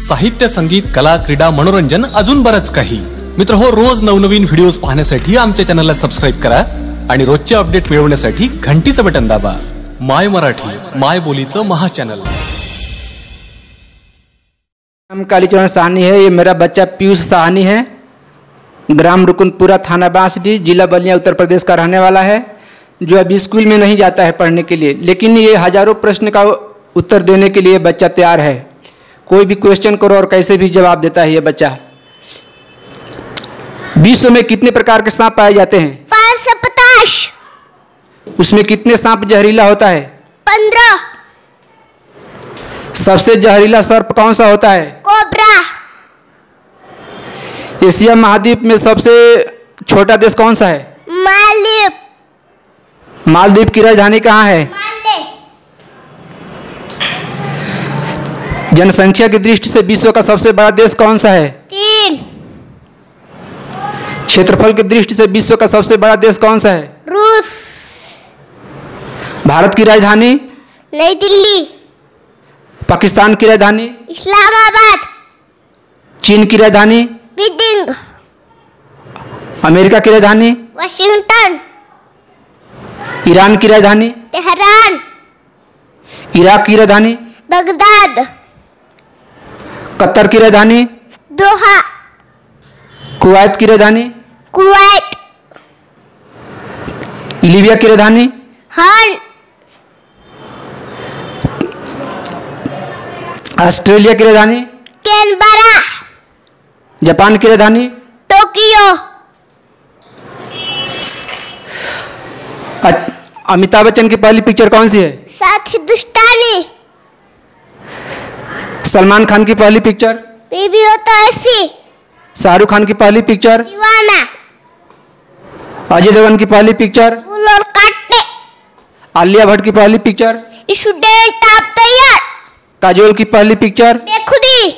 साहित्य, संगीत, कला, क्रीडा, मनोरंजन अजून बरंच काही. मित्र हो, रोज नवनवीन व्हिडिओज पाहण्यासाठी आमच्या चॅनलला सबस्क्राईब करा आणि रोजचे अपडेट मिळवण्यासाठी घंटीचं बटन दाबा. माय मराठी, माय बोलीचं महाचॅनल. नाम कालीचरण साहनी है. ये मेरा बच्चा पीयूष साहनी है. ग्राम रुकुनपुरा, थाना बांसडी, जिला बलिया, उत्तर प्रदेश का रहने वाला है, जो अभी स्कूल में नहीं जाता है पढ़ने के लिए, लेकिन ये हजारों प्रश्न का उत्तर देने के लिए बच्चा तैयार है. कोई भी क्वेश्चन करो और कैसे भी जवाब देता है ये बच्चा. विश्व में कितने प्रकार के सांप पाए जाते हैं? 550. उसमें कितने सांप जहरीला होता है? 15. सबसे जहरीला सर्प कौन सा होता है? कोबरा. एशिया महाद्वीप में सबसे छोटा देश कौन सा है? मालदीव. मालदीव की राजधानी कहाँ है? माले. जनसंख्या की दृष्टि से विश्व का सबसे बड़ा देश कौन सा है? 3. क्षेत्रफल की दृष्टि से विश्व का सबसे बड़ा देश कौन सा है? रूस. भारत की राजधानी? नई दिल्ली. पाकिस्तान की राजधानी? इस्लामाबाद. चीन की राजधानी? बीजिंग. अमेरिका की राजधानी? वाशिंगटन. ईरान की राजधानी? तेहरान. इराक की राजधानी? बगदाद. कतर की राजधानी? दोहा. कुवैत की राजधानी? कुवैत. लीबिया की राजधानी? हॉर्न. ऑस्ट्रेलिया की राजधानी? कैनबरा. जापान की राजधानी? टोक्यो. अमिताभ बच्चन की पहली पिक्चर कौन सी है? साथ हिंदुस्तानी. सलमान खान की पहली पिक्चर? बीबी हो तो ऐसी. शाहरुख खान की पहली पिक्चर? दीवाना. अजय देवगन की पहली पिक्चर? फूल और कांटे. आलिया भट्ट की पहली picture? Student of the year. Kajol की पहली पिक्चर? बेखुदी.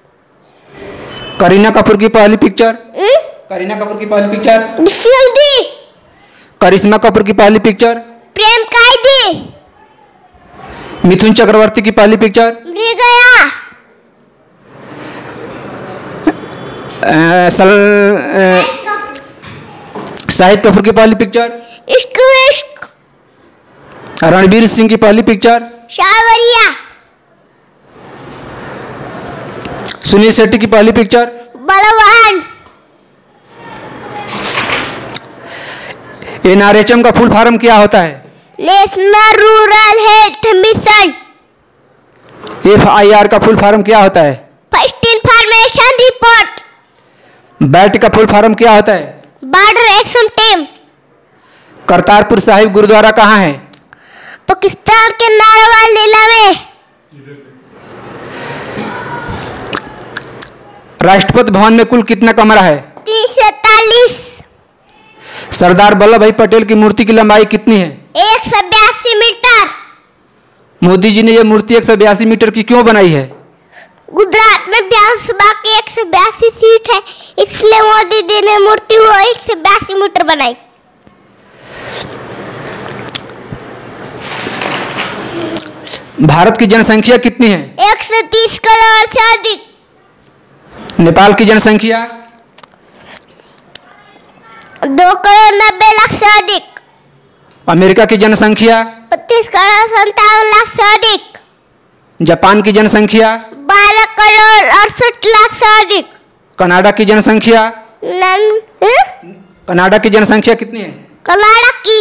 करीना कपूर की पहली पिक्चर? करीना कपूर की पहली पिक्चर? डिफिकल्टी. करिश्मा कपूर की पहली पिक्चर? प्रेम कायदे. मिथुन चक्रवर्ती की पहली पिक्चर? मृगया. शाहिद कपूर की पहली पिक्चर? इश्क इश्क. रणवीर सिंह की पहली पिक्चर? शावरिया. सुनील शेट्टी की पहली पिक्चर? बलवान. एनआरएचएम का फुल फॉर्म क्या होता है? National rural health mission. FIR का फुल फॉर्म क्या होता है? First information report. बैट का फुल फॉर्म क्या होता है? Border action team. Kartarpur Sahib gurdwara कहाँ है? पाकिस्तान के नारवाल जिला में. राष्ट्रपति भवन में कुल कितना कमरा है? 343. सरदार वल्लभ भाई पटेल की मूर्ति की लंबाई कितनी है? 182 मीटर. मोदी जी ने यह मूर्ति 182 मीटर की क्यों बनाई है? गुजरात में विधानसभा की 182 सीट है, इसलिए मोदी जी ने मूर्ति वो 182 मीटर बनाई. भारत की जनसंख्या कितनी है? 130 करोड़ से अधिक. नेपाल की जनसंख्या? 2 करोड़ 90 लाख से अधिक. अमेरिका की जनसंख्या? 32 करोड़ 57 लाख से अधिक. जापान की जनसंख्या? 12 करोड़ 68 लाख से अधिक. कनाडा की जनसंख्या? कनाडा की जनसंख्या कितनी है? कनाडा की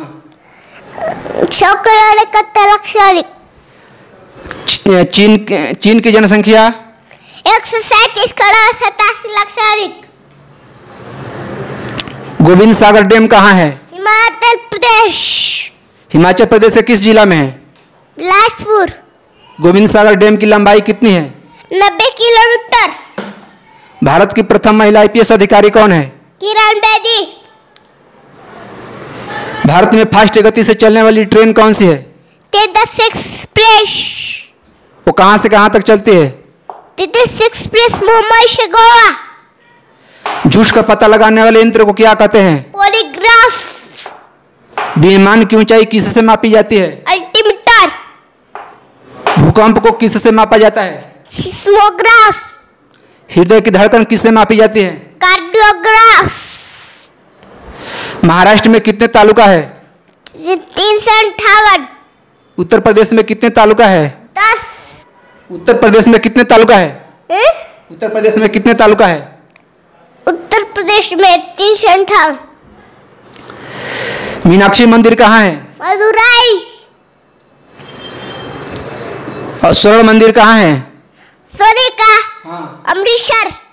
6 करोड़ 71 लाख से अधिक. चीन की जनसंख्या? 137 करोड़ 87 लाख से अधिक. गोविंद सागर डैम कहाँ है? हिमाचल प्रदेश. हिमाचल प्रदेश के किस जिला में है? बिलासपुर. गोविंद सागर डैम की लंबाई कितनी है? 90 किलोमीटर. भारत की प्रथम महिला आईपीएस अधिकारी कौन है? किरण बेदी. भारत में फास्ट गति से चलने वाली ट्रेन कौन सी है? तेजस एक्सप्रेस. वो कहाँ से कहाँ तक चलती है? तेजस एक्सप्रेस मुंबई से गोवा. झूठ का पता लगाने वाले यंत्र को क्या कहते हैं? पॉलीग्राफ. विमान की ऊंचाई किससे मापी जाती है? अल्टीमीटर. भूकंप को किससे मापा जाता है? सिस्मोग्राफ। हृदय की धड़कन किससे मापी जाती है? कार्डियोग्राफ। महाराष्ट्र में कितने तालुका है? 358। उत्तर प्रदेश में कितने तालुका है? 10। उत्तर प्रदेश में कितने तालुका है? हैं? उत्तर प्रदेश में कितने तालुका है? उत्तर प्रदेश में 358। मीनाक्षी मंदिर कहाँ है? मदुराई। और स्वर्ण मंदिर कहाँ है? सोने का हाँ। अमृतसर।